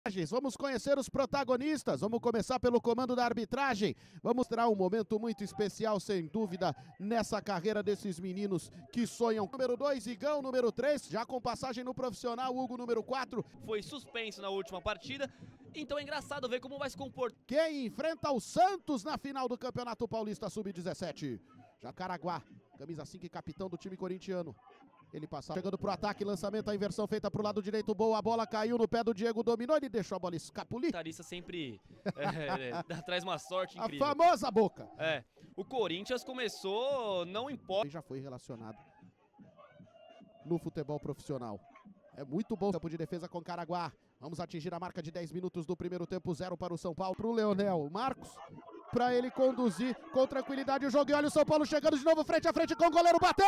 Vamos conhecer os protagonistas, vamos começar pelo comando da arbitragem, vamos mostrar um momento muito especial, sem dúvida, nessa carreira desses meninos que sonham. Número 2, Igão, número 3, já com passagem no profissional, Hugo, número 4. Foi suspenso na última partida, então é engraçado ver como vai se comportar. Quem enfrenta o Santos na final do Campeonato Paulista Sub-17. Jacaraguá, camisa 5 e capitão do time corintiano. Ele passa, chegando pro ataque, lançamento, a inversão feita pro lado direito, boa, a bola caiu no pé do Diego, dominou, ele deixou a bola escapulir. O Tarissa sempre traz uma sorte incrível. A famosa boca. O Corinthians começou, não importa. Já foi relacionado no futebol profissional. É muito bom o campo de defesa com Caraguá. Vamos atingir a marca de 10 minutos do primeiro tempo, 0 para o São Paulo. Pro Leonel Marcos, para ele conduzir com tranquilidade o jogo. E olha o São Paulo chegando de novo frente a frente com o goleiro, bateu!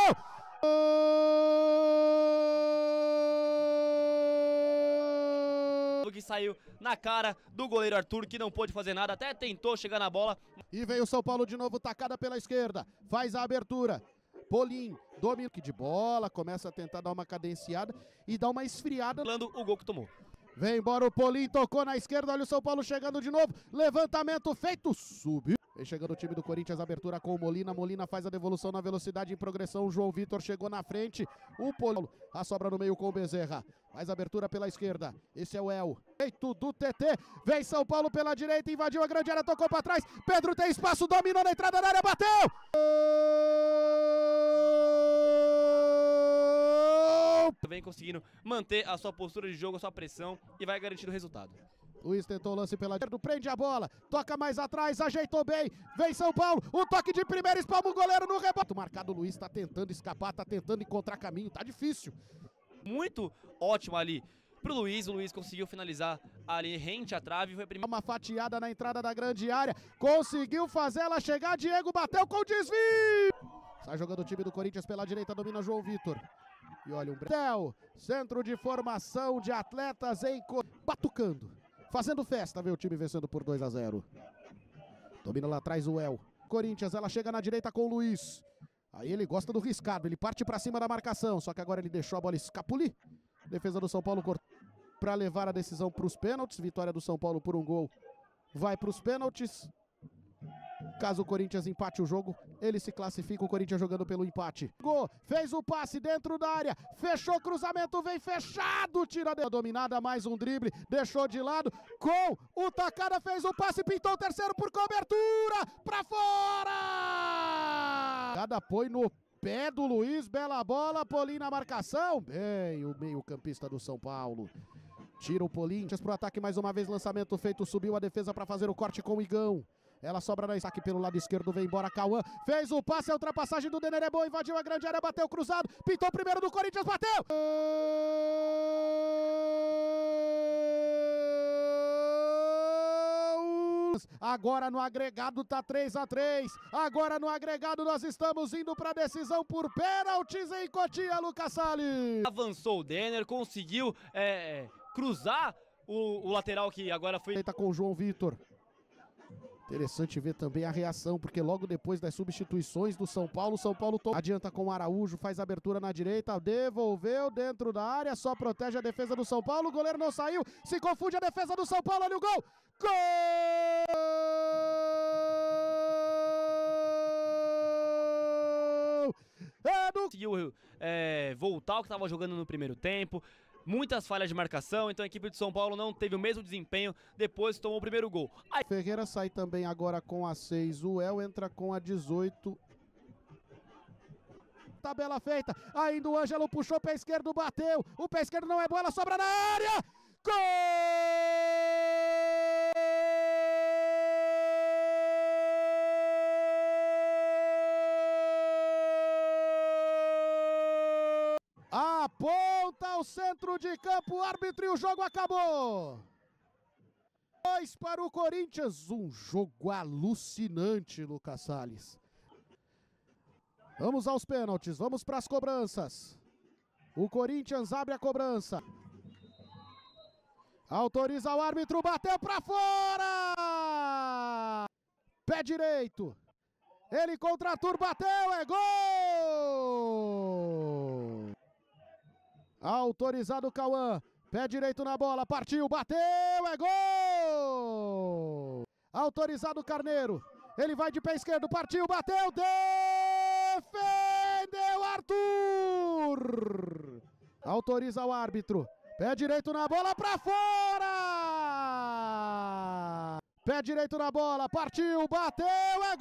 Que saiu na cara do goleiro Arthur, que não pôde fazer nada, até tentou chegar na bola. E veio o São Paulo de novo, tacada pela esquerda, faz a abertura. Polim, domina de bola, começa a tentar dar uma cadenciada e dá uma esfriada. O gol que tomou. Vem embora o Polim, tocou na esquerda, olha o São Paulo chegando de novo, levantamento feito, subiu. Vem chegando o time do Corinthians, abertura com o Molina, Molina faz a devolução na velocidade em progressão, o João Vitor chegou na frente, o Paulo, a sobra no meio com o Bezerra, faz a abertura pela esquerda, esse é o El, feito do TT, vem São Paulo pela direita, invadiu a grande área, tocou para trás, Pedro tem espaço, dominou na entrada da área, bateu! Vem conseguindo manter a sua postura de jogo, a sua pressão e vai garantir o resultado. Luiz tentou o lance pela direita, prende a bola, toca mais atrás, ajeitou bem, vem São Paulo, o toque de primeira, espalma o goleiro no rebote. Marcado o Luiz, tá tentando escapar, tá tentando encontrar caminho, tá difícil. Muito ótimo ali pro Luiz, o Luiz conseguiu finalizar ali rente à trave. Foi uma fatiada na entrada da grande área, conseguiu fazer ela chegar, Diego bateu com desvio. Sai jogando o time do Corinthians pela direita, domina João Vitor. E olha um centro de formação de atletas em batucando, fazendo festa, vê o time vencendo por 2-0. Domina lá atrás o El. Corinthians, ela chega na direita com o Luiz. Aí ele gosta do riscado, ele parte pra cima da marcação, só que agora ele deixou a bola escapulir. Defesa do São Paulo para levar a decisão pros pênaltis, vitória do São Paulo por um gol. Vai pros pênaltis. Caso o Corinthians empate o jogo, ele se classifica, o Corinthians jogando pelo empate. Gol, fez o passe dentro da área, fechou o cruzamento, vem fechado, tira a dominada, mais um drible, deixou de lado, com o tacada, fez o passe, pintou o terceiro por cobertura, pra fora! Cada põe no pé do Luiz, bela bola, Polim na marcação, bem o meio-campista do São Paulo. Tira o Polim, pro ataque mais uma vez, lançamento feito, subiu a defesa para fazer o corte com o Igão. Ela sobra na saque pelo lado esquerdo, vem embora Cauã, fez o passe, a ultrapassagem do Denner é boa, invadiu a grande área, bateu cruzado, pintou o primeiro do Corinthians, bateu! Agora no agregado tá 3-3, agora no agregado nós estamos indo para decisão por pênaltis em Cotia, Lucas Salles. Avançou o Denner, conseguiu cruzar o lateral que agora foi... Eita com o João Vitor. Interessante ver também a reação, porque logo depois das substituições do São Paulo adianta com o Araújo, faz a abertura na direita, devolveu dentro da área, só protege a defesa do São Paulo, o goleiro não saiu, se confunde a defesa do São Paulo, olha o gol! Gol! Conseguiu voltar o que estava jogando no primeiro tempo. Muitas falhas de marcação, então a equipe de São Paulo não teve o mesmo desempenho depois que tomou o primeiro gol. Ferreira sai também agora com a 6, o El entra com a 18. Tabela feita, ainda o Ângelo puxou o pé esquerdo, bateu, o pé esquerdo não é bola, sobra na área! Gol! Aponta ao centro de campo, árbitro, e o jogo acabou. 2 para o Corinthians, um jogo alucinante, Lucas Salles. Vamos aos pênaltis, vamos para as cobranças. O Corinthians abre a cobrança. Autoriza o árbitro, bateu para fora! Pé direito. Ele contra Arthur, bateu, é gol! Autorizado o Cauã, Pé direito na bola, partiu, bateu, é gol! Autorizado Carneiro. Ele vai de pé esquerdo, partiu, bateu, defendeu Arthur! Autoriza o árbitro. Pé direito na bola, pra fora! Pé direito na bola, partiu, bateu, é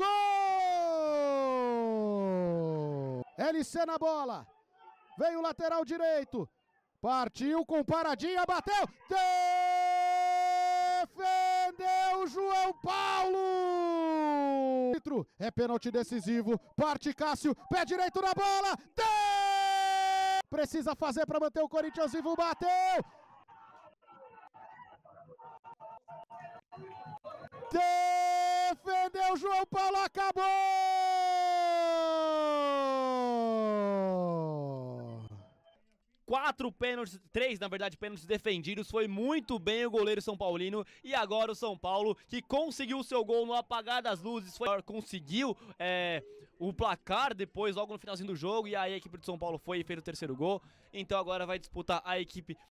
gol! LC na bola. Veio o lateral direito. Partiu com paradinha, bateu, defendeu João Paulo! É pênalti decisivo, parte Cássio, pé direito na bola, precisa fazer para manter o Corinthians vivo, bateu! Defendeu João Paulo, acabou! Três, na verdade, pênaltis defendidos, foi muito bem o goleiro São Paulino, e agora o São Paulo, que conseguiu o seu gol no apagar das luzes, conseguiu o placar depois, logo no finalzinho do jogo, e aí a equipe de São Paulo foi e fez o terceiro gol, então agora vai disputar a equipe